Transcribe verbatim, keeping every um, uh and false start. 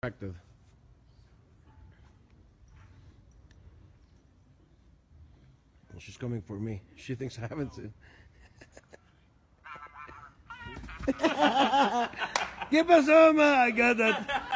Attractive. She's coming for me. She thinks I haven't seen. ¿Qué pasó, ma? I got that.